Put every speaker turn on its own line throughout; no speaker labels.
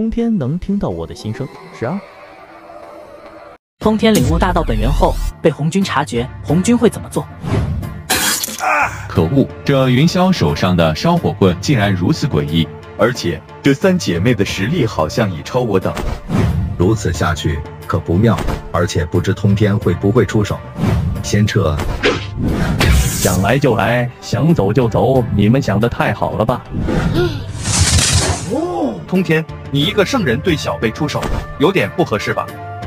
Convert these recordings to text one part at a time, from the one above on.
通天能听到我的心声。12。
通天领悟大道本源后，被红军察觉，红军会怎么做？
可恶，这云霄手上的烧火棍竟然如此诡异，
而且这三姐妹的实力好像已超我等。
如此下去可不妙，而且不知通天会不会出手。先撤。
想来就来，想走就走，你们想的太好了吧？
通天，你一个圣人对小辈出手，有点不合适吧？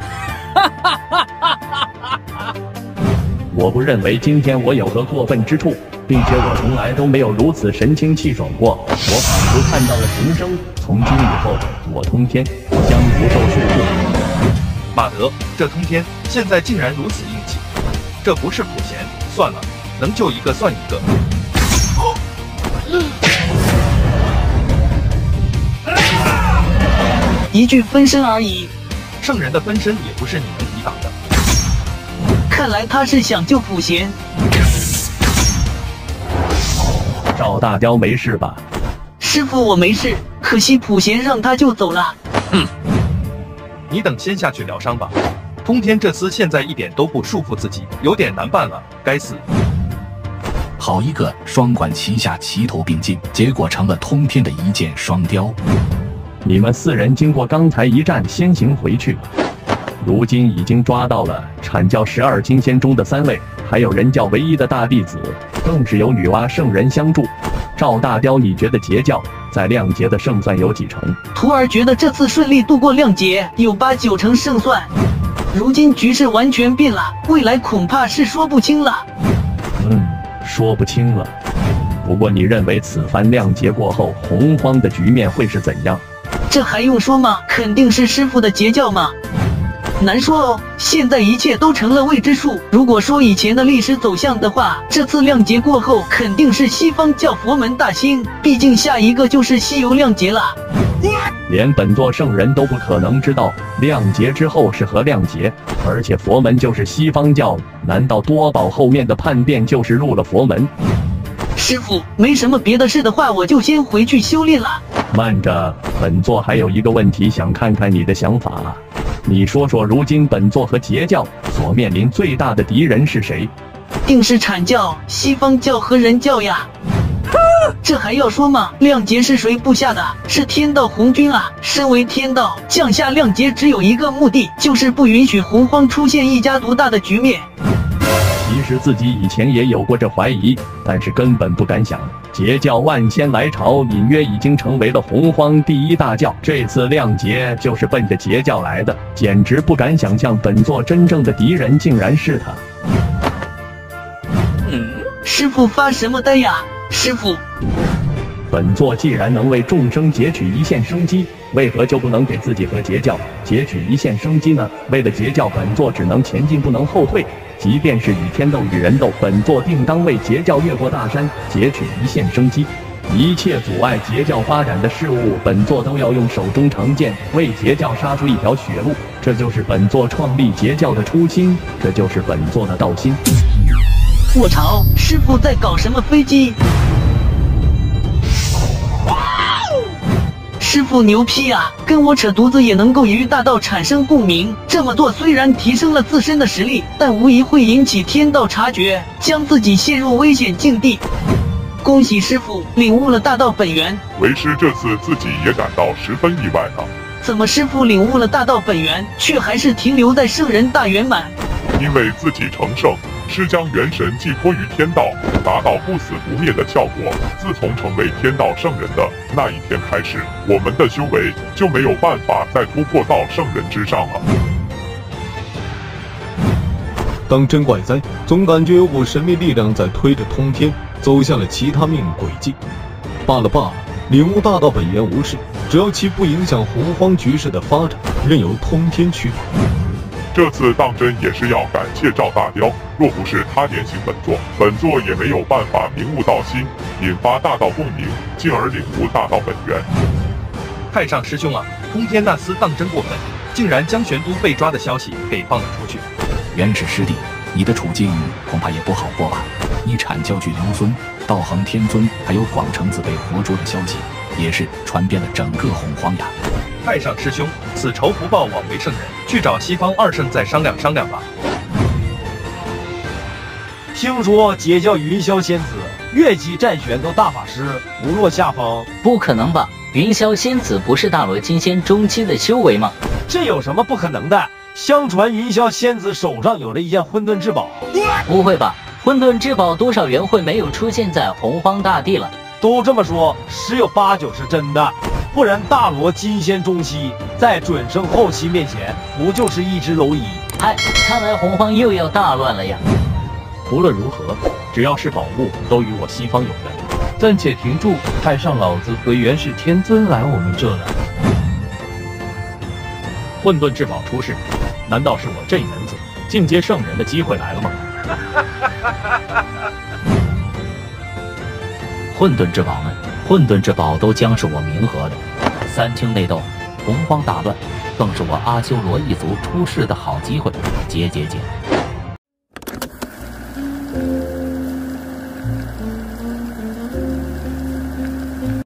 我不认为今天我有何过分之处，并且我从来都没有如此神清气爽过。我仿佛看到了重生，从今以后，我通天将不受束缚。
马德，这通天现在竟然如此硬气，这不是普贤，算了，能救一个算一个。
一具分身而已，
圣人的分身也不是你能抵挡的。
看来他是想救普贤。
赵大雕没事吧？
师傅，我没事，可惜普贤让他救走了。
你等先下去疗伤吧。通天这厮现在一点都不束缚自己，有点难办了，该死。
好一个双管齐下，齐头并进，结果成了通天的一箭双雕。
你们4人经过刚才一战，先行回去吧。如今已经抓到了阐教12金仙中的3位，还有人教唯一的大弟子，更是有女娲圣人相助。赵大雕，你觉得截教在亮劫的胜算有几成？
徒儿觉得这次顺利度过亮劫，有8、9成胜算。如今局势完全变了，未来恐怕是说不清了。
说不清了。不过你认为此番亮劫过后，洪荒的局面会是怎样？
这还用说吗？肯定是师傅的截教嘛。难说哦，现在一切都成了未知数。如果说以前的历史走向的话，这次亮劫过后肯定是西方教佛门大兴，毕竟下一个就是西游亮劫了。
连本座圣人都不可能知道亮劫之后是何亮劫，而且佛门就是西方教，难道多宝后面的叛变就是入了佛门？
师傅，没什么别的事的话，我就先回去修炼了。
慢着，本座还有一个问题想看看你的想法。你说说，如今本座和截教所面临最大的敌人是谁？
定是阐教、西方教和人教呀。这还要说吗？亮劫是谁布下的？是天道红军啊！身为天道，降下亮劫只有一个目的，就是不允许洪荒出现一家独大的局面。
其实自己以前也有过这怀疑，但是根本不敢想，截教万仙来朝，隐约已经成为了洪荒第一大教。这次亮劫就是奔着截教来的，简直不敢想象本座真正的敌人竟然是他。
师傅发什么呆呀？师傅，
本座既然能为众生截取一线生机，为何就不能给自己和截教截取一线生机呢？为了截教，本座只能前进，不能后退。即便是与天斗与人斗，本座定当为截教越过大山，截取一线生机。一切阻碍截教发展的事物，本座都要用手中长剑为截教杀出一条血路。这就是本座创立截教的初心，这就是本座的道心。
我操，师傅在搞什么飞机？师傅牛批啊，跟我扯犊子也能够与大道产生共鸣。这么做虽然提升了自身的实力，但无疑会引起天道察觉，将自己陷入危险境地。恭喜师傅领悟了大道本源。
为师这次自己也感到十分意外呢。
怎么师傅领悟了大道本源，却还是停留在圣人大圆满？
因为自己成圣，是将元神寄托于天道，达到不死不灭的效果。自从成为天道圣人的那一天开始，我们的修为就没有办法再突破到圣人之上了。
当真怪哉，总感觉有股神秘力量在推着通天走向了其他命运轨迹。罢了罢了，领悟大道本源无事，只要其不影响洪荒局势的发展，任由通天去吧。
这次当真也是要感谢赵大雕，若不是他点醒本座，本座也没有办法明悟道心，引发大道共鸣，进而领悟大道本源。
太上师兄啊，通天那厮当真过分，竟然将玄都被抓的消息给放了出去。
元始师弟，你的处境恐怕也不好过吧？你阐教具刘尊、道恒天尊，还有广成子被活捉的消息，也是传遍了整个洪荒呀。
太上师兄，此仇不报，枉为圣人。去找西方二圣再商量商量吧。
听说截教云霄仙子越级战玄斗大法师，不落下风。
不可能吧？云霄仙子不是大罗金仙中期的修为吗？
这有什么不可能的？相传云霄仙子手上有着一件混沌至宝。
不会吧？混沌至宝多少元会没有出现在洪荒大地了？
都这么说，十有八九是真的。不然大罗金仙中期在准圣后期面前，不就是一只蝼蚁？
嗨，看来洪荒又要大乱了呀！
无论如何，只要是宝物，都与我西方有缘。
暂且停住，太上老子和元始天尊来我们这来。
混沌至宝出世，难道是我这一门子进阶圣人的机会来了吗？
混沌之宝们，混沌之宝都将是我冥河的。三清内斗，洪荒大乱，更是我阿修罗一族出世的好机会。结。